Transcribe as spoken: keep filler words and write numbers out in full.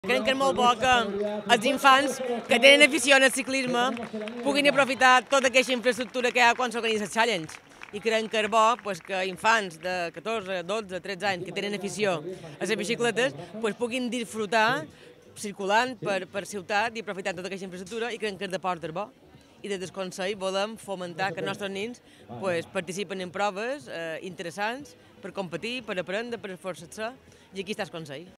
Crec que és molt bo que els infants que tenen afició al ciclisme puguin aprofitar tota aquesta infraestructura que hi ha quan s'organitza el Challenge. I crec que és bo pues, que infants de catorze, dotze, tretze anys que tenen afició a les bicicletes pues, puguin disfrutar circulant per, per ciutat i aprofitant tota aquesta infraestructura, i crec que el deport és bo. I des del Consell volem fomentar que els nostres nens pues, participen en proves eh, interessants per competir, per aprendre, per esforçar-se, i aquí està el Consell.